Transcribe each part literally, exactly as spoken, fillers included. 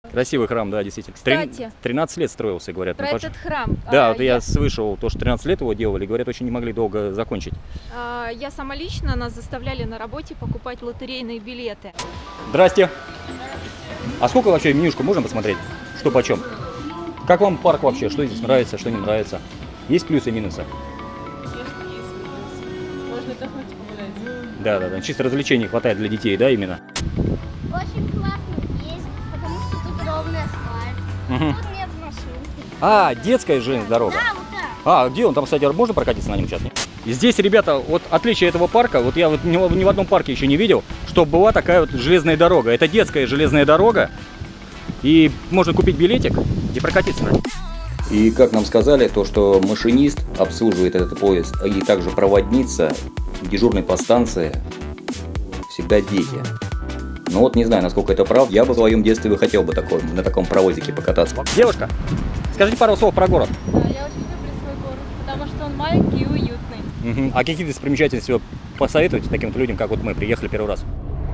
Красивый храм, да, действительно. Кстати, тринадцать лет строился, говорят. Про ну, этот храм. Да, а, вот я, я слышал, то, что тринадцать лет его делали, говорят, очень не могли долго закончить. А, я сама лично, нас заставляли на работе покупать лотерейные билеты. Здрасте. А сколько вообще менюшку можно посмотреть? Что почем? Как вам парк вообще? Что здесь нравится, что не нравится? Есть плюсы и минусы? Конечно, есть плюсы. Можно отдохнуть и погулять. Да, да, да. Чисто развлечений хватает для детей, да, именно? Очень классно есть, потому что тут ровный асфальт. Угу. Тут нет машин. А, детская железная дорога. Да, вот так. А, где он? Там, кстати, можно прокатиться на нем сейчас? Нет? И здесь, ребята, вот отличие этого парка, вот я вот ни, ни в одном парке еще не видел, чтобы была такая вот железная дорога. Это детская железная дорога, и можно купить билетик и прокатиться на нем. И как нам сказали, то, что машинист обслуживает этот поезд, и также проводница, дежурный по станции, всегда дети. Ну вот не знаю, насколько это правда. Я бы в своем детстве бы хотел бы такой, на таком паровозике покататься. Девушка, скажите пару слов про город. Да, я очень люблю свой город, потому что он маленький и уютный. Угу. А какие достопримечательности вы посоветуете таким людям, как вот мы, приехали первый раз?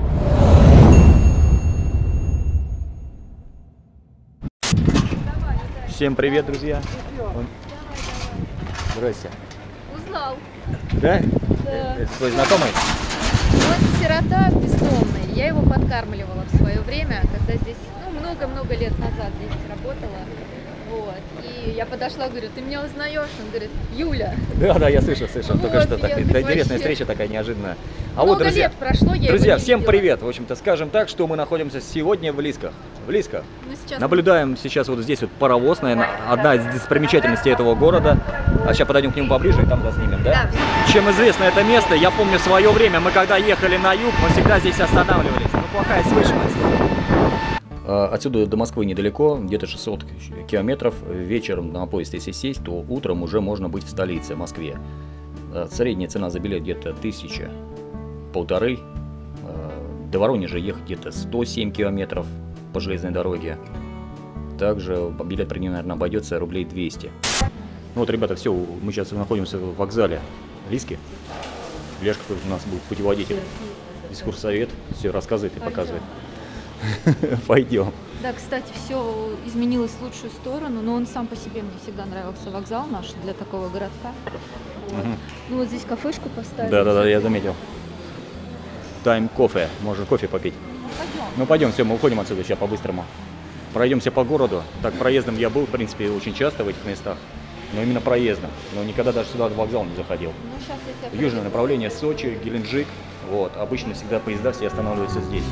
Всем привет, друзья. Здрасте. Узнал. Да? Да. Это твой знакомый? Он сирота бездомный. Я его подкармливала в свое время, когда здесь, ну, много-много лет назад здесь работала. Вот. И я подошла, говорю, ты меня узнаешь? Он говорит, Юля. Да, да, я слышал, слышал. Вот, Только что так. я Это так интересная вообще- встреча такая неожиданная. А Много вот, друзья, лет прошло, я друзья, его не всем видела. привет. В общем-то, скажем так, что мы находимся сегодня в Лисках. В Лисках. Мы сейчас... Наблюдаем сейчас вот здесь вот паровоз, наверное, одна из достопримечательностей этого города. А сейчас подойдем к нему поближе и там заснимем, да? Да. Чем известно это место, я помню в свое время, мы когда ехали на юг, мы всегда здесь останавливались. Ну, плохая слышимость. Отсюда до Москвы недалеко, где-то шестьсот километров. Вечером на поезд, если сесть, то утром уже можно быть в столице, Москве. Средняя цена за билет где-то тысяча, полторы. До Воронежа ехать где-то сто семь километров по железной дороге. Также билет примерно, наверное, обойдется рублей двести. Ну вот, ребята, все, мы сейчас находимся в вокзале Лиски. Лешка тут у нас будет путеводитель, экскурсовед, все рассказывает и показывает. Пойдем. Да, кстати, все изменилось в лучшую сторону, но он сам по себе, мне всегда нравился вокзал наш для такого городка. Вот. Угу. Ну вот здесь кафешку поставили. Да, да, да, я заметил. Тайм кофе, можно кофе попить. Пойдем. Ну пойдем, все, мы уходим отсюда сейчас по-быстрому. Пройдемся по городу. Так, проездом я был, в принципе, очень часто в этих местах. Но именно проездом. Но никогда даже сюда в вокзал не заходил. Ну, сейчас я тебя Южное направление Сочи, Геленджик. Вот, обычно всегда поезда все останавливаются здесь.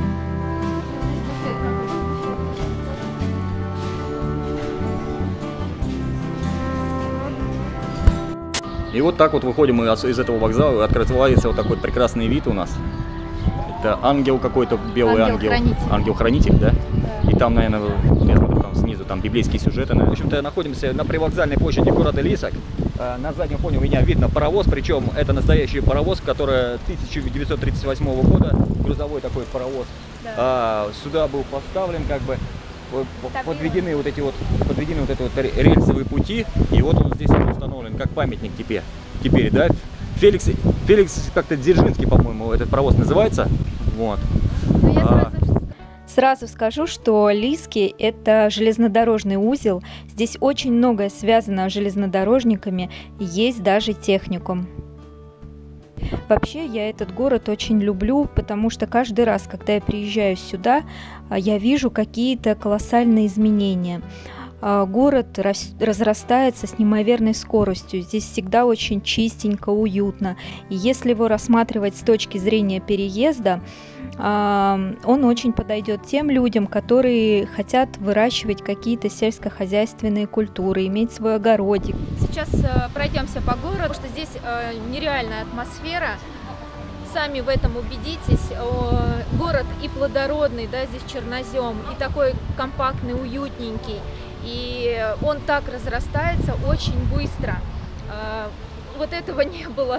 И вот так вот выходим мы из этого вокзала, и открывается вот такой прекрасный вид у нас. Это ангел какой-то, белый ангел. Ангел-хранитель. Ангел-хранитель, да? Да. И там, наверное, я смотрю, там снизу там библейские сюжеты. В общем-то, находимся на привокзальной площади города Лисок. На заднем фоне у меня видно паровоз, причем это настоящий паровоз, который тысяча девятьсот тридцать восьмого года, грузовой такой паровоз. Да. А, сюда был поставлен как бы вот, Так, подведены вот эти вот подведены вот эти вот рельсовые пути, и вот он здесь вот установлен как памятник теперь. Теперь, да? Феликс, Феликс как-то Дзержинский, по-моему, этот паровоз называется. Вот. Ну, я А. сразу... Сразу скажу, что Лиски – это железнодорожный узел. Здесь очень многое связано с железнодорожниками, есть даже техникум. Вообще, я этот город очень люблю, потому что каждый раз, когда я приезжаю сюда, я вижу какие-то колоссальные изменения. Город разрастается с неимоверной скоростью. Здесь всегда очень чистенько, уютно. И если его рассматривать с точки зрения переезда, он очень подойдет тем людям, которые хотят выращивать какие-то сельскохозяйственные культуры, иметь свой огородик. Сейчас пройдемся по городу, потому что здесь нереальная атмосфера. Сами в этом убедитесь. Город и плодородный, да, здесь чернозем, и такой компактный, уютненький. И он так разрастается очень быстро. Вот этого не было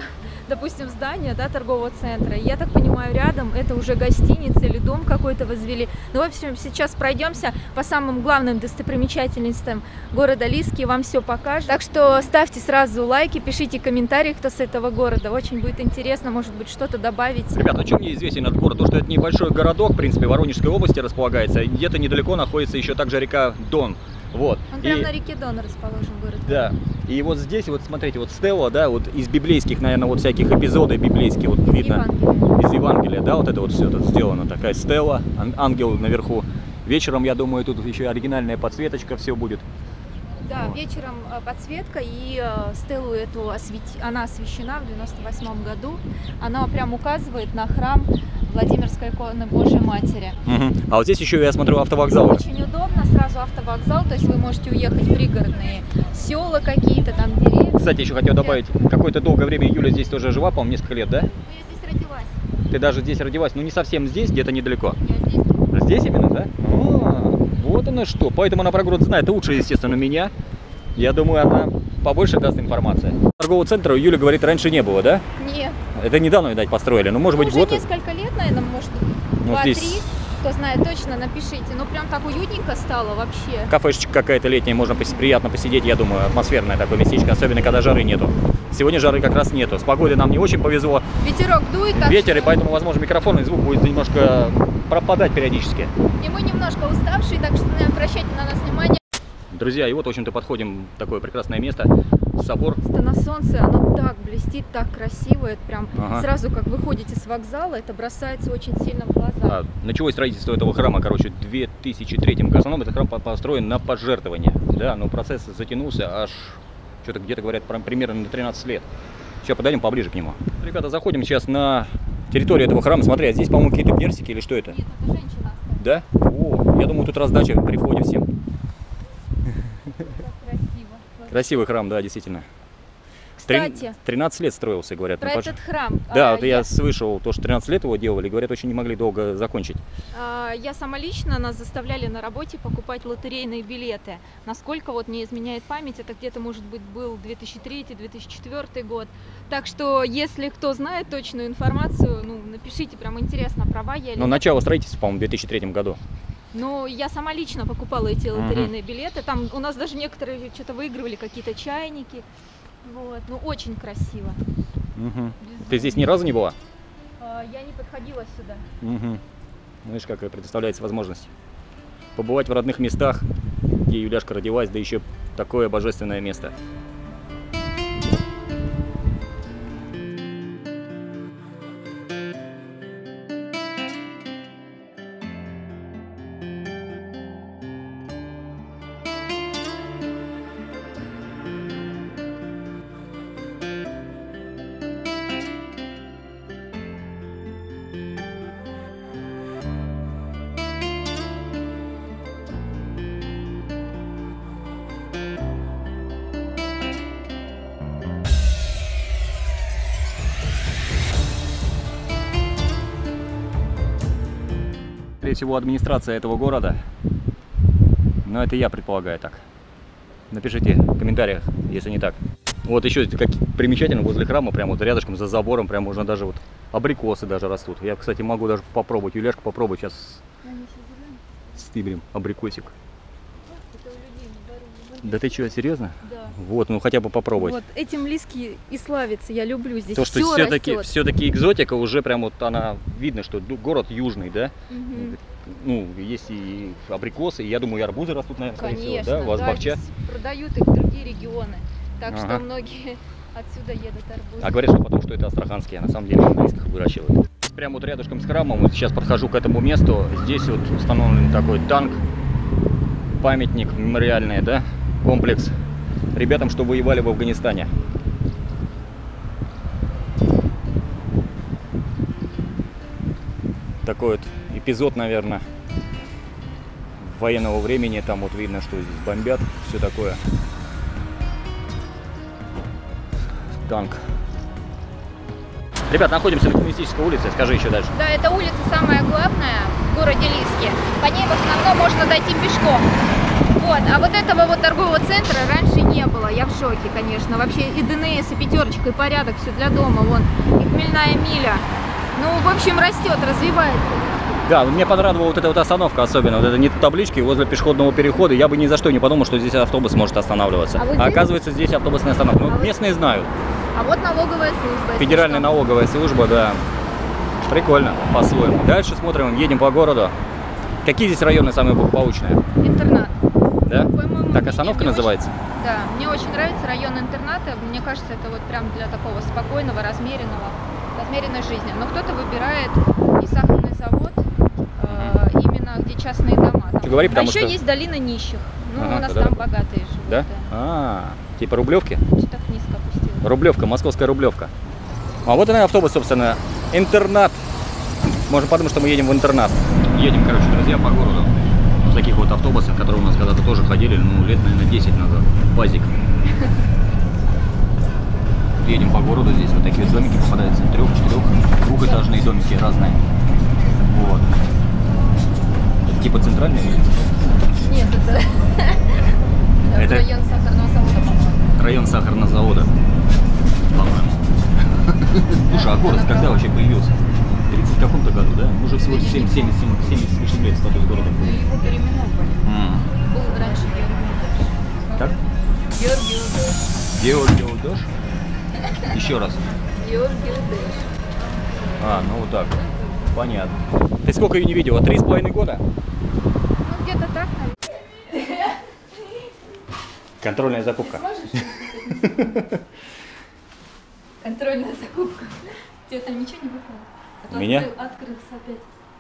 допустим, здание, да, торгового центра. И я так понимаю, рядом это уже гостиница или дом какой-то возвели. Ну, в общем, сейчас пройдемся по самым главным достопримечательностям города Лиски, вам все покажем. Так что ставьте сразу лайки, пишите комментарии, кто с этого города. Очень будет интересно, может быть, что-то добавить. Ребята, о чем мне известен этот город? То, что это небольшой городок, в принципе, в Воронежской области располагается. Где-то недалеко находится еще также река Дон. Вот. Он прямо И... на реке Дон расположен город. Да. И вот здесь, вот смотрите, вот стела, да, вот из библейских, наверное, вот всяких эпизодов библейских, вот Из видно. Евангелия. Из Евангелия, да, вот это вот все тут сделано. Такая стела, ангел наверху. Вечером, я думаю, тут еще оригинальная подсветочка, все будет. Да, Вот. вечером э, подсветка, и э, стелу эту освети... она освящена в девяносто восьмом году. Она прям указывает на храм Владимирской иконы Божьей Матери. Угу. А вот здесь еще, я смотрю, автовокзал. Очень удобно, сразу автовокзал, то есть вы можете уехать в пригородные села какие-то, там деревни. Кстати, еще хотел добавить, какое-то долгое время Юля здесь тоже жила, по-моему, несколько лет, да? Ну, я здесь родилась. Ты даже здесь родилась, ну не совсем здесь, где-то недалеко. Я здесь. Здесь именно, да? А, вот оно что. Поэтому она про город знает лучше, естественно, меня. Я думаю, она побольше даст информации. Торгового центра у Юли, говорит, раньше не было, да? Нет. Это недавно, видать, построили. Ну, может Ну, быть, уже год. несколько лет, наверное, может, Ну, два-три. здесь Кто знает точно, напишите. Ну, прям так уютненько стало вообще. кафешечка какая-то летняя, можно пос- приятно посидеть, я думаю, атмосферное такое местечко, особенно когда жары нету. Сегодня жары как раз нету. С погодой нам не очень повезло. Ветерок дует. Так Ветер, и что- поэтому, возможно, микрофонный звук будет немножко пропадать периодически. И мы немножко уставшие, так что, наверное, обращайте на нас внимание. Друзья, и вот, в общем-то, подходим в такое прекрасное место. Собор. Просто на солнце оно так блестит, так красиво. Это прям Ага. сразу, как выходите с вокзала, это бросается очень сильно в глаза. А, началось строительство этого храма, короче, в две тысячи третьем году. В основном этот храм по- построен на пожертвования. Да, но процесс затянулся аж, что-то где-то говорят, прям примерно на тринадцать лет. Сейчас подойдем поближе к нему. Ребята, заходим сейчас на территорию этого храма. Смотри, а здесь, по-моему, какие-то персики или что это? Нет, это женщина оставила. Да? О, я думаю, тут раздача при входе всем. Так красиво. Красивый храм, да, действительно. Кстати, тринадцать лет строился, говорят. про на пож- этот храм. Да, а, вот я слышал, то, что тринадцать лет его делали, говорят, очень не могли долго закончить. а, я сама лично, нас заставляли на работе покупать лотерейные билеты. Насколько вот не изменяет память, это где-то, может быть, был две тысячи третий — две тысячи четвёртый год. Так что, если кто знает точную информацию, ну, напишите, прям интересно, права я или Но нет. начало строительства, по-моему, в две тысячи третьем году. Ну, я сама лично покупала эти Мгм. лотерейные билеты. Там у нас даже некоторые что-то выигрывали, какие-то чайники. Вот, ну, очень красиво. Мгм. Ты здесь ни разу не была? А, я не подходила сюда. Угу. Ну, видишь, какая предоставляется возможность побывать в родных местах, где Юляшка родилась, да еще такое божественное место. Скорее всего, администрация этого города. Но это я предполагаю так. Напишите в комментариях, если не так. Вот еще как примечательно, возле храма, прямо вот рядышком за забором, прям можно даже вот абрикосы даже растут. Я, кстати, могу даже попробовать. Юляшка, попробуй сейчас стыбрим абрикосик. Да ты что, серьезно? Да. Вот, ну хотя бы попробовать. Вот этим Лиски и славится, я люблю здесь. То, что всё все-таки растет. все-таки экзотика, уже прям вот она, видно, что ду- город южный, да? Мгм. Ну, есть и абрикосы, и я думаю, и арбузы растут, наверное, скорее всего, Конечно, да? У вас да, бахча. здесь продают их в другие регионы. Так Ага. что многие отсюда едут арбузы. А говорят, что потом, что это астраханские, а на самом деле на Лисках выращивают. Прямо вот рядышком с храмом, вот сейчас подхожу к этому месту, здесь вот установлен такой танк, памятник мемориальный, да, комплекс ребятам, что воевали в Афганистане. Такой вот эпизод, наверное, военного времени, там вот видно, что здесь бомбят, все такое. Танк. Ребят, находимся на Коммунистической улице, скажи еще дальше. Да, эта улица самая главная в городе Лиски. По ней в основном можно дойти пешком. Вот, а вот этого вот торгового центра раньше не было, я в шоке, конечно. Вообще и ДНС, и пятерочка, и порядок, все для дома, вон, и хмельная миля. Ну, в общем, растет, развивается. Да, мне понравилась вот эта вот остановка особенно, вот это не таблички возле пешеходного перехода. Я бы ни за что не подумал, что здесь автобус может останавливаться. А, вот здесь? А оказывается, здесь автобусная остановка. Ну, а местные вот... знают. А вот налоговая служба. Федеральная налоговая служба, да. Прикольно, по-своему. Дальше смотрим, едем по городу. Какие здесь районы самые благополучные? Интернат. Да? Так остановка мне называется? Очень, да, мне очень нравится район интерната. Мне кажется, это вот прям для такого спокойного, размеренного, размеренной жизни. Но кто-то выбирает и сахарный завод, э, именно где частные дома. Что говори, потому а еще что... есть долина нищих. Ну, ага, у нас туда. там богатые живут. Да? Да? А, типа Рублевки? Так низко опустилось. Рублевка, московская Рублевка. А вот и автобус, собственно, интернат. Можно подумать, что мы едем в интернат. Едем, короче, друзья, по городу. В таких вот автобусах, которые у нас когда-то тоже ходили, ну, лет, наверное, десять назад. Базик. Едем по городу, здесь вот такие вот домики попадаются. Трех, четырех, двухэтажные домики разные. Вот. Это типа центральный улица? Нет, это... это район сахарного завода, по-моему. Район сахарного завода, по-моему. Слушай, а город когда вообще появился? В тридцать каком-то году, да? Уже всего семьдесят с лишним лет статус города. Его переименовали. Mm. Был раньше Георгий. Так? Георгий Удеш. Георгий Удеш? Еще раз. Георгий Удеш. А, ну вот так. Понятно. Ты сколько ее не видела? Три с половиной года? Ну, где-то так, наверное. Контрольная закупка. Контрольная закупка. Тебе там ничего не выпало? А меня? Открыл, открылся опять.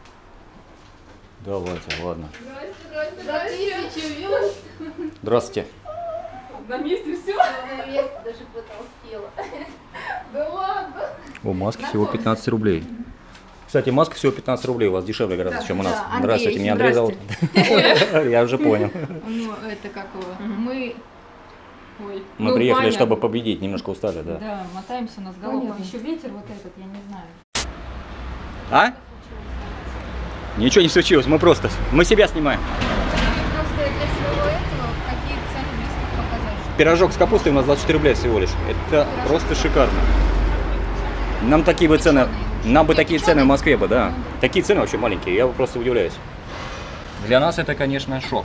Давайте, ладно. Здрасте, здрасте, здрасте. Здравствуйте. На месте все? На месте даже потолстела. Да ладно. О, маски всего пятнадцать рублей. Кстати, маска всего пятнадцать рублей, у вас дешевле гораздо, Да, чем у нас. да, Андрей, Здравствуйте, меня Андрей зовут. Я уже понял. Ну, это как его? Мы... Ой. Мы ну, приехали, понятно. чтобы победить, немножко устали, да. Да, мотаемся на голову. Еще ветер вот этот, я не знаю. А? Ничего не случилось, мы просто, мы себя снимаем. Просто для всего этого какие цены близко показать. Пирожок с капустой у нас двадцать четыре рубля всего лишь. Это Пирожок просто шикарно. Нам такие бы цены, нам бы такие цены в Москве бы, да. Такие цены вообще маленькие, я просто удивляюсь. Для нас это, конечно, шок.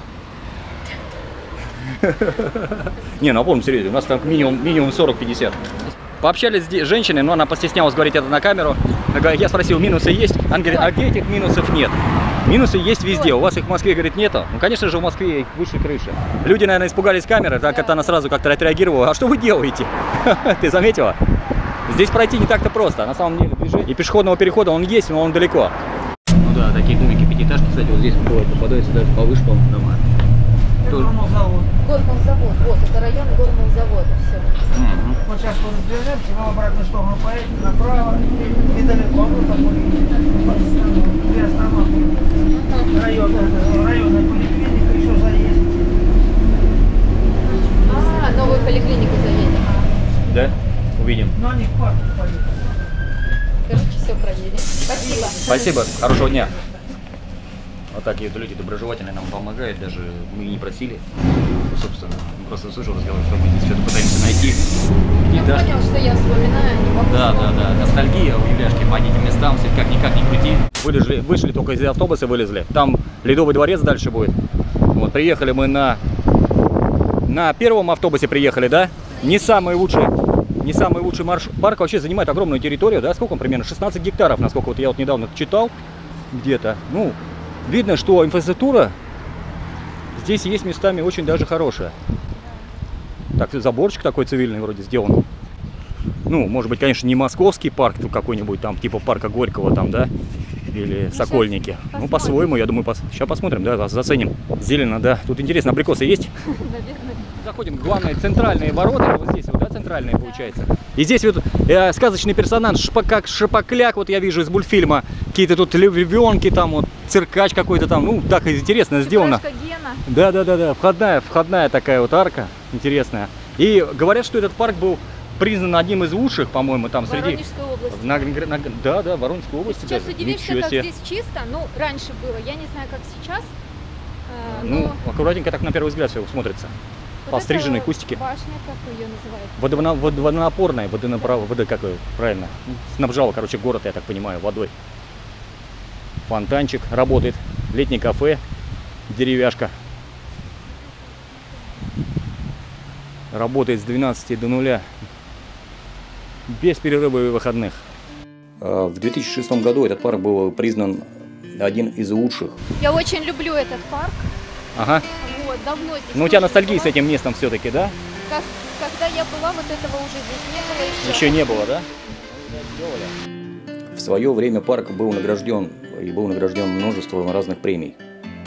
Не, ну полном серьезе, у нас там минимум, минимум сорок-пятьдесят. Пообщались с женщиной, но она постеснялась говорить это на камеру. Я спросил, минусы есть? Она говорит, а где этих минусов нет? Минусы есть везде, у вас их в Москве, говорит, нету. Ну, конечно же, в Москве их выше крыши. Люди, наверное, испугались камеры, так это она сразу как-то отреагировала. А что вы делаете? Ты заметила? Здесь пройти не так-то просто. На самом деле движение. И пешеходного перехода он есть, но он далеко. Ну да, такие домики пятиэтажки, кстати, вот здесь бывает попадаются даже повыше, по-моему, дома. Гормолзавод. Гормолзавод, вот, это район Гормолзавода, все. Угу. Вот сейчас мы разберемся, вам обратную сторону поедем, направо, недалеко, вот такой, две остановки. Район, районная поликлиника, еще заедет. А, новую поликлинику заедем. Да? Увидим. Но они к парку поедут. Короче, все проедем. Спасибо. Спасибо, хорошего дня. Вот такие вот люди доброжелательные нам помогают, даже мы и не просили. Собственно, просто слышал разговор, что мы здесь что-то пытаемся найти. Я понял, что я вспоминаю, не могу. Да, да, да, ностальгия у Юляшки по этим местам, как-никак не крути. Вылезли, вышли только из автобуса, вылезли. Там Ледовый дворец дальше будет. Вот, приехали мы на, на первом автобусе приехали, да? Не самый лучший, не самый лучший маршрут. Парк вообще занимает огромную территорию, да? Сколько он примерно? шестнадцать гектаров, насколько вот я вот недавно читал где-то. Ну, видно, что инфраструктура здесь есть местами очень даже хорошая. Так, заборчик такой цивильный вроде сделан. Ну, может быть, конечно, не московский парк какой-нибудь там, типа парка Горького там, да? Или ну, Сокольники. Ну, по-своему, я думаю, пос... сейчас посмотрим, да, заценим. Зелено, да. Тут интересно, абрикосы есть? Наверное. Заходим в главные центральные ворота, вот здесь вот, да, центральные получается. И здесь вот э, сказочный персонаж, шпа, как Шапокляк, вот я вижу из мультфильма. Какие-то тут львенки там, вот циркач какой-то там, ну, так интересно сделано. Да, да, да, да, входная, входная такая вот арка интересная. И говорят, что этот парк был признан одним из лучших, по-моему, там среди... Воронежской области. На, на, да, да, Воронежской области. Сейчас даже. удивишься, Ничего как себе. здесь чисто. Ну, раньше было, я не знаю, как сейчас. А, Ну, аккуратненько так на первый взгляд все смотрится. вот Постриженные это кустики. Башня, как ее называют? Водовна... вод- Водонапорная, водонаправо, вода как ее правильно. Снабжала, короче, город, я так понимаю, водой. Фонтанчик работает. Летнее кафе. Деревяшка. Работает с двенадцати до нуля. Без перерыва и выходных. В две тысячи шестом году этот парк был признан один из лучших. Я очень люблю этот парк. Ага. Вот, давно здесь. Ну у тебя очень ностальгия была. с этим местом все-таки, да? Как- когда я была, вот этого уже здесь не было еще. Еще не было, да? В свое время парк был награжден и был награжден множеством разных премий.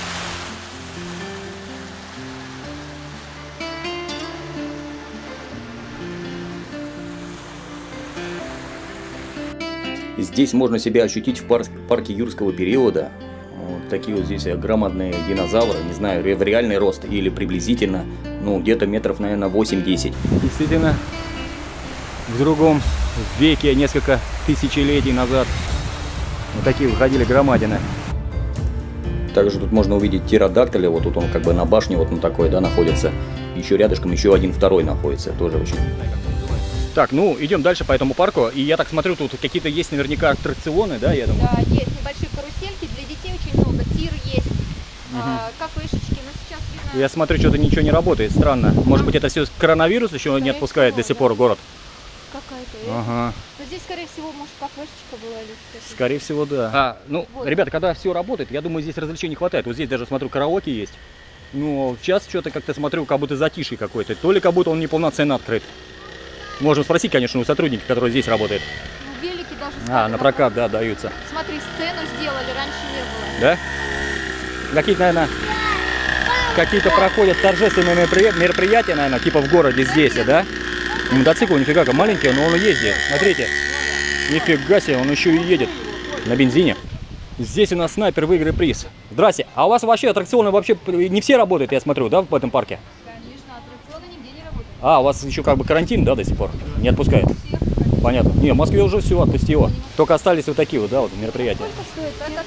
Здесь можно себя ощутить в пар- парке юрского периода. Вот такие вот здесь громадные динозавры, не знаю, в реальный рост или приблизительно, ну где-то метров, наверное, восемь-десять. Действительно, в другом веке, несколько тысячелетий назад, вот такие выходили громадины. Также тут можно увидеть птеродактиля, вот тут он как бы на башне вот на такой, да, находится. Еще рядышком еще один второй находится, тоже очень. Так, ну идем дальше по этому парку, и я так смотрю, тут какие-то есть наверняка аттракционы, да, я думаю? Да, есть небольшие карусельки, для детей очень много, тир есть, а, кафешечки, но сейчас видно... Я смотрю, что-то ничего не работает, странно. Может быть, это все коронавирус еще не Скорее отпускает всего, до сих да. пор город? Какая-то. Ага. Но здесь, скорее всего, может, кафешечка была или что-то. Скорее всего, да. А, ну, Вот. ребята, когда все работает, я думаю, здесь развлечений хватает. Вот здесь даже, смотрю, караоке есть. Ну, сейчас что-то как-то смотрю, как будто затишье какое-то. То ли как будто он неполноценно открыт. Можем спросить, конечно, у сотрудника, который здесь работает. Ну, велики даже А, ставили на прокат, да, даются. Смотри, сцену сделали, раньше не было. Да? Какие-то, наверное, какие-то проходят торжественные меропри- мероприятия, наверное, типа в городе здесь, да? Мотоцикл нифига как маленький, но он ездит. Смотрите. Нифига себе, он еще и едет на бензине. Здесь у нас снайпер выиграет приз. Здрасте. А у вас вообще аттракционы вообще не все работают, я смотрю, да, в этом парке? Конечно, аттракционы нигде не работают. А, у вас еще как бы карантин, да, до сих пор? Не отпускает? Понятно. Не, в Москве уже все отпустило. Только остались вот такие вот, да, вот мероприятия. Сколько стоит этот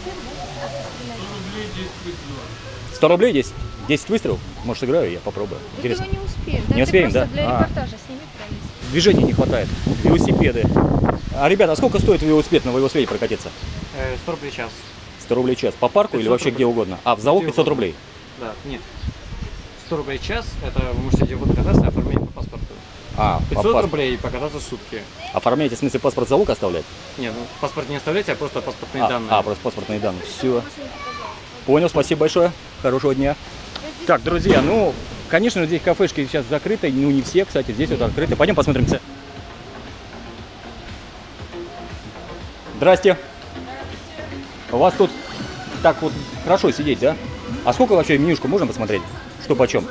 сто рублей десять? десять выстрелов? Может, сыграю, я попробую. Так его Интересно. не успеем. Не Да, успеем, ты просто да? Для А. репортажа сними пролез. Движения не хватает. Велосипеды. А, ребята, а сколько стоит велосипед на велосипеде прокатиться? Э, сто рублей час. сто рублей час. По парку или пятьсот вообще рублей. где угодно? А, в залог Где пятьсот угодно. рублей. Да, нет. сто рублей час, это вы можете где угодно кататься, оформление по паспорту. А, по пятьсот пас- рублей покататься сутки. Оформляете, в смысле, паспорт залог оставлять? Нет, ну паспорт не оставляйте, а просто паспортные А, данные. а, просто паспортные данные. Все. Понял, спасибо большое. Хорошего дня. Так, друзья, ну, конечно, здесь кафешки сейчас закрыты. Ну, не все, кстати, здесь вот открыты. Пойдем посмотрим. ц- Здрасте. У вас тут так вот хорошо сидеть, да? А сколько вообще менюшку можно посмотреть? Что почем?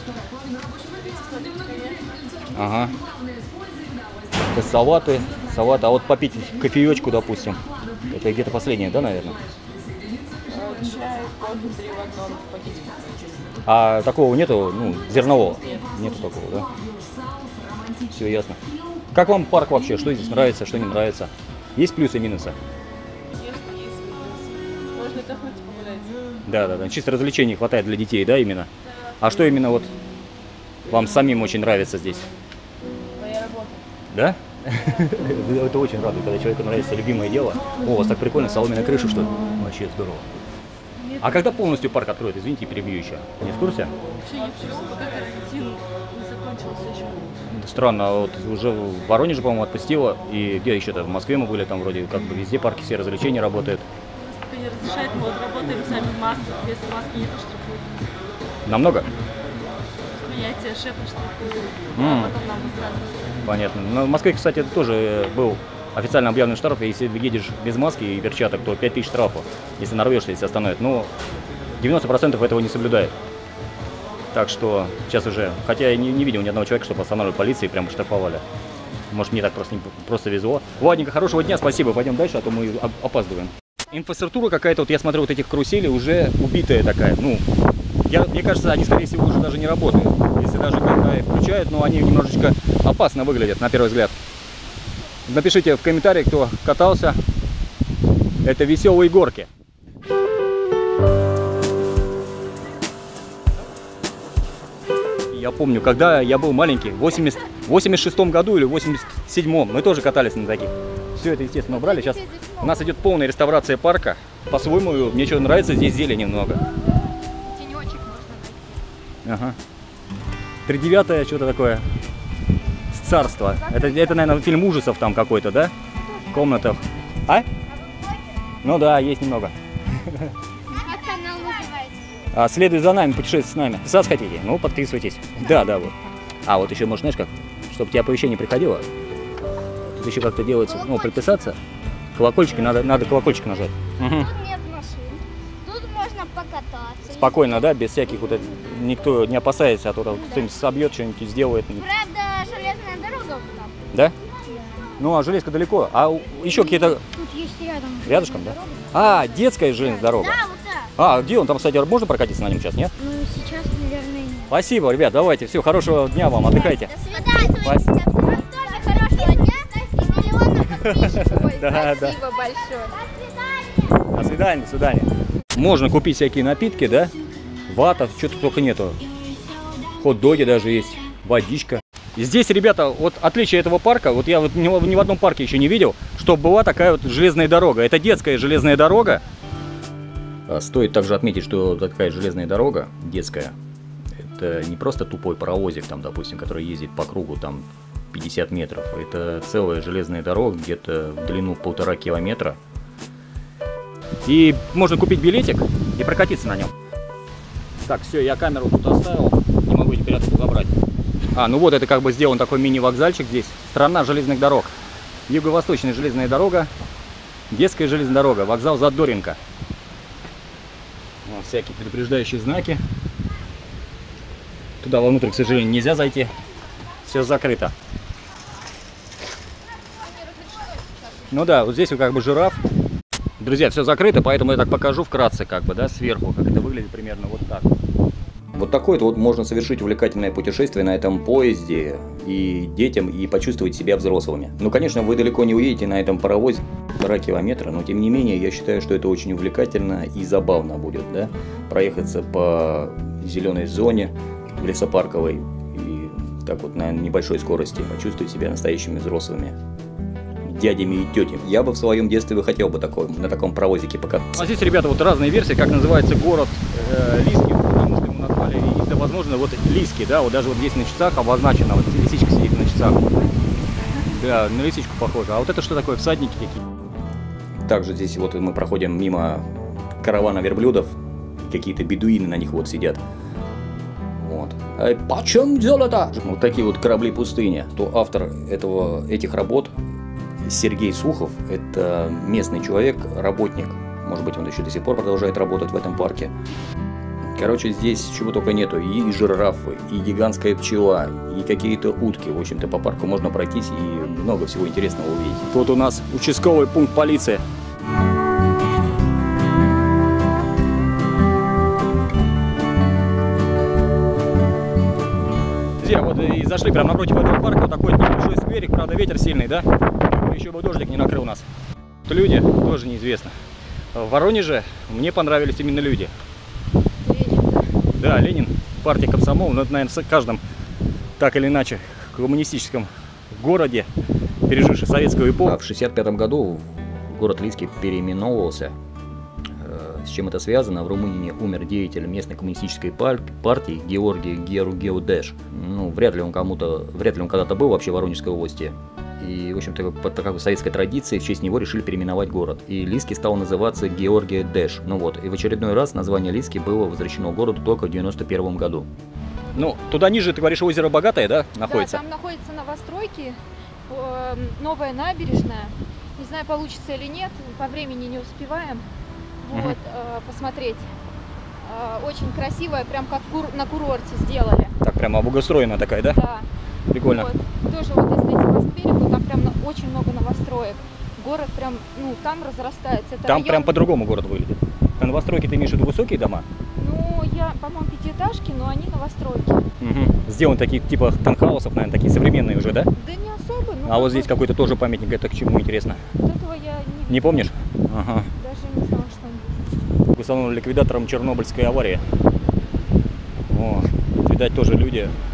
Ага. Это салаты, салаты. А вот попить кофеечку, допустим. Это где-то последнее, да, наверное? Чай, кофе, три в одном в пакетиках. А такого нету, ну, зернового? Нету такого, да? Все ясно. Как вам парк вообще? Что здесь нравится, что не нравится? Есть плюсы и минусы? Конечно, есть плюсы. Можно отдохнуть и погулять. Да, да, да. Чисто развлечений хватает для детей, да, именно? А что именно вот вам самим очень нравится здесь? Моя работа. Да? Это очень радует, когда человеку нравится любимое дело. О, у вас так прикольно, соломенная крыша, что ли? Вообще здорово. А когда полностью парк откроют? Извините, перебью еще. Не в курсе? Вообще не в курсе. Пока карантин не закончился еще. Странно, а вот уже в Воронеже, по-моему, отпустило. И где еще-то? В Москве мы были, там вроде как бы везде парки, все развлечения работают. У нас пока не разрешает, мы вот работаем сами в масках. Без маски не штрафуют. Намного? Принятие шефа штрафует. М. А потом нам высказывают. Понятно. Но в Москве, кстати, это тоже был официально объявлен штраф. Если едешь без маски и перчаток, то пять тысяч штрафов. Если нарвешься, если остановят. Но девяносто процентов этого не соблюдает. Так что сейчас уже, хотя я не, не видел ни одного человека, чтобы останавливали полиции и прямо штрафовали. Может, мне так просто, не, просто везло. Ладненько, хорошего дня, спасибо. Пойдем дальше, а то мы оп- опаздываем. Инфраструктура какая-то, вот я смотрю, вот этих каруселей уже убитая такая. Ну, я, мне кажется, они, скорее всего, уже даже не работают. Если даже когда их включают, но они немножечко опасно выглядят, на первый взгляд. Напишите в комментариях, кто катался. Это веселые горки. Я помню, когда я был маленький, в восемьдесят, восемьдесят шестом году или восемьдесят седьмом, мы тоже катались на таких. Все это, естественно, убрали. Сейчас у нас идет полная реставрация парка. По-своему, мне что нравится, здесь зелени много. Тенечек можно найти. Ага. Тридевятое, что-то такое. Царство. Это, это, наверное, фильм ужасов там какой-то, да? В комнатах. А? Ну да, есть немного. Как канал называется? А, следуй за нами, путешествуйте с нами. Писать хотите? Ну, подписывайтесь. Да, да, вот. А, вот еще, может, знаешь как? Чтобы тебе оповещение приходило. Тут еще как-то делается, ну, подписаться. Колокольчики, надо, надо колокольчик нажать. Угу. Тут нет машин. Тут можно покататься. Спокойно, да, без всяких вот этих, никто не опасается, а то там кто-нибудь собьет, что-нибудь сделает. Правда, железная дорога вот там. Да? Ну, а железка далеко. А у- еще какие-то Тут есть рядом. рядышком, да? А, детская железная дорога. Да, вот так. А, где он там, кстати, можно прокатиться на нем сейчас, нет? Ну, сейчас, наверное, нет. Спасибо, ребят, давайте, все, хорошего дня вам, отдыхайте. До свидания. Спасибо. Вам тоже хорошего дня и миллионов подписчиков. Ой, Да, да. спасибо большое. До свидания. До свидания, до свидания. Можно купить всякие напитки, да? Вата, что-то только нету. Хот-доги даже есть, водичка. И здесь, ребята, вот отличие этого парка, вот я вот ни, в- ни в одном парке еще не видел, чтобы была такая вот железная дорога. Это детская железная дорога. Стоит также отметить, что такая железная дорога, детская, это не просто тупой паровозик, там, допустим, который ездит по кругу там пятьдесят метров. Это целая железная дорога, где-то в длину полтора километра. И можно купить билетик и прокатиться на нем. Так, все, я камеру тут оставил, не могу теперь оттуда забрать. А, ну вот это как бы сделан такой мини-вокзальчик здесь. Страна железных дорог. Юго-восточная железная дорога, детская железная дорога, вокзал Задоринка. Вот всякие предупреждающие знаки. Туда вовнутрь, к сожалению, нельзя зайти. Все закрыто. Ну да, вот здесь вот как бы жираф. Друзья, все закрыто, поэтому я так покажу вкратце, как бы, да, сверху, как это выглядит примерно вот так. Вот такое вот можно совершить увлекательное путешествие на этом поезде и детям, и почувствовать себя взрослыми. Ну, конечно, вы далеко не уедете на этом паровозе полтора километра, но тем не менее, я считаю, что это очень увлекательно и забавно будет, да, проехаться по зеленой зоне лесопарковой и так вот на небольшой скорости почувствовать себя настоящими взрослыми дядями и тетями. Я бы в своем детстве бы хотел бы такой, на таком паровозике покататься. А здесь, ребята, вот разные версии, как называется город э, Лиски, потому что ему назвали, и, возможно, вот Лиски, да, вот даже вот здесь на часах обозначено, вот лисичка сидит на часах. Да, на лисичку похоже. А вот это что такое, всадники какие? Также здесь вот мы проходим мимо каравана верблюдов, какие-то бедуины на них вот сидят. Вот. А почем золото? Вот такие вот корабли пустыни. То автор этого, этих работ Сергей Сухов, это местный человек, работник. Может быть, он еще до сих пор продолжает работать в этом парке. Короче, здесь чего только нету. И жирафы, и гигантская пчела, и какие-то утки. В общем-то, по парку можно пройтись и много всего интересного увидеть. Тут у нас участковый пункт полиции. Друзья, вот и зашли прямо напротив этого парка. Вот такой небольшой скверик, правда, ветер сильный, да? Еще бы дождик не накрыл нас. Люди тоже неизвестно. В Воронеже мне понравились именно люди. Ленин, да. Да, Ленин, партия комсомол, но это, наверное, в каждом так или иначе коммунистическом городе, переживший советскую эпоху. В шестьдесят пятом году город Лиски переименовывался. С чем это связано? В Румынии умер деятель местной коммунистической партии Георгий Геру-Геудеш. Ну, вряд ли он кому-то, вряд ли он когда-то был вообще в Воронежской области. И, в общем-то, по такой советской традиции в честь него решили переименовать город. И Лиски стал называться Георгий Дэш. Ну вот, и в очередной раз название Лиски было возвращено городу только в девяносто первом году. Ну, туда ниже, ты говоришь, озеро Богатое, да, находится? Да, там находятся новостройки, э, новая набережная. Не знаю, получится или нет, по времени не успеваем вот, Мгм. э, посмотреть. Э, очень красивая, прям как кур- на курорте сделали. Так, прямо облагоустроена такая, да? Да. Прикольно. Вот. Тоже вот если идти по скверику, там прям на- очень много новостроек. Город прям, ну, там разрастается. Это Там район- прям по-другому город выглядит. На новостройке ты имеешь в виду высокие дома? Ну, я, по-моему, пятиэтажки, но они новостройки. Угу. Сделаны такие типа таунхаусов, наверное, такие современные уже, да? Да не особо, ну. А вот здесь такой- какой-то тоже памятник, это к чему интересно? Вот этого я не, Не помнишь? Ага. даже не знала, что он. Установлен ликвидатором Чернобыльской аварии. О, видать, тоже люди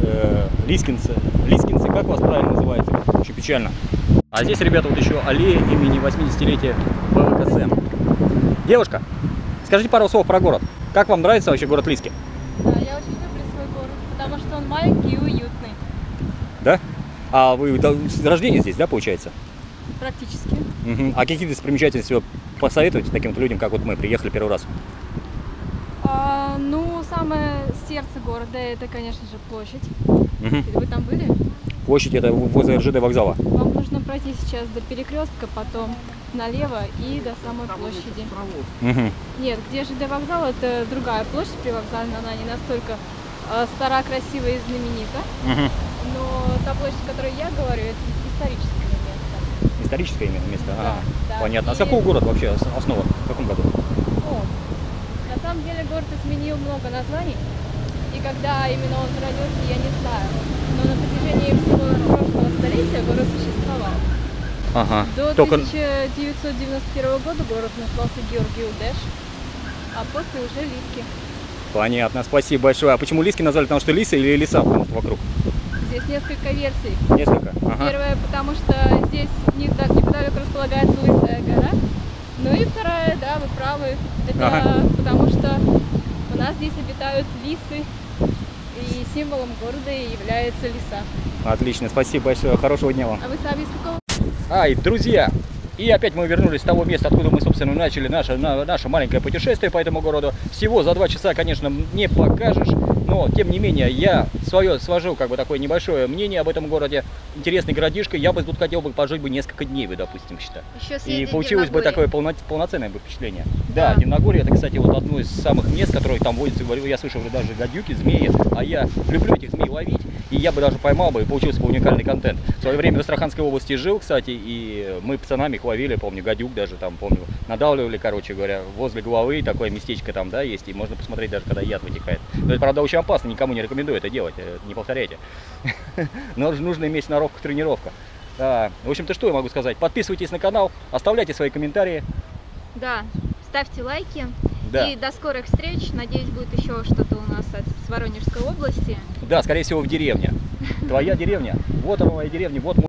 э, лискинцы. Лискинцы, как вас правильно называется? Очень печально. А здесь, ребята, вот еще аллея имени восьмидесятилетия ВВКС. Девушка, скажите пару слов про город. Как вам нравится вообще город Лиски? Да, я очень люблю свой город, потому что он маленький и уютный. Да? А вы да, с рождения здесь, да, получается? Практически. Угу. А какие достопримечательности вы посоветуете таким вот людям, как вот мы, приехали первый раз? А, ну, самое сердце города, это, конечно же, площадь. Угу. Вы там были? Площадь это возле РЖД вокзала. Вам нужно пройти сейчас до перекрестка, потом налево и до самой площади. Угу. Нет, где ЖД вокзал, это другая площадь привокзальная, она не настолько э, стара, красивая и знаменита. Угу. Но та площадь, о которой я говорю, это историческое место. Историческое именно место? Да, Ага. да. Понятно. А с И- какого города вообще основан? В каком году? О, на самом деле город изменил много названий, и когда именно он родился, я не знаю. Но на протяжении всего прошлого столетия город существовал. Ага. До Только... тысяча девятьсот девяносто первого года город назывался Георгий Удеш, а после уже Лиски. Понятно, спасибо большое. А почему Лиски назвали? Потому что лисы или леса вокруг? Здесь несколько версий. Несколько? Ага. Первая, потому что здесь не так неподалеку располагается Лысая гора. Ну и вторая, да, вы правы. Это Ага. потому что у нас здесь обитают лисы, и символом города является лиса. Отлично, спасибо большое. Хорошего дня вам. А вы сами из какого? Ай, друзья! И опять мы вернулись с того места, откуда мы, собственно, начали наше, на, наше маленькое путешествие по этому городу. Всего за два часа, конечно, не покажешь, но, тем не менее, я свое свожу, как бы, такое небольшое мнение об этом городе. Интересный городишко, я бы тут хотел бы пожить бы несколько дней, бы, допустим, считаю. Еще И съездить в получилось бы Дивногорье. такое полно, полноценное бы впечатление. Да, Да. Дивногорье, это, кстати, вот одно из самых мест, которые там водятся, говорю, я слышал уже даже гадюки, змеи, а я люблю этих змей ловить, и я бы даже поймал бы, и получился бы уникальный контент. В свое время в Астраханской области жил, кстати, и мы пацанами их ловили, помню, гадюк даже там, помню, надавливали, короче говоря, возле головы, такое местечко там, да, есть, и можно посмотреть даже, когда яд вытекает. Но это, правда, очень опасно, никому не рекомендую это делать, не повторяйте. Но нужно иметь сноровку, тренировка. Да. В общем-то, что я могу сказать? Подписывайтесь на канал, оставляйте свои комментарии. Да, ставьте лайки. Да. И до скорых встреч. Надеюсь, будет еще что-то у нас с Воронежской области. Да, скорее всего, в деревне. Твоя деревня. Вот она, моя деревня, вот мой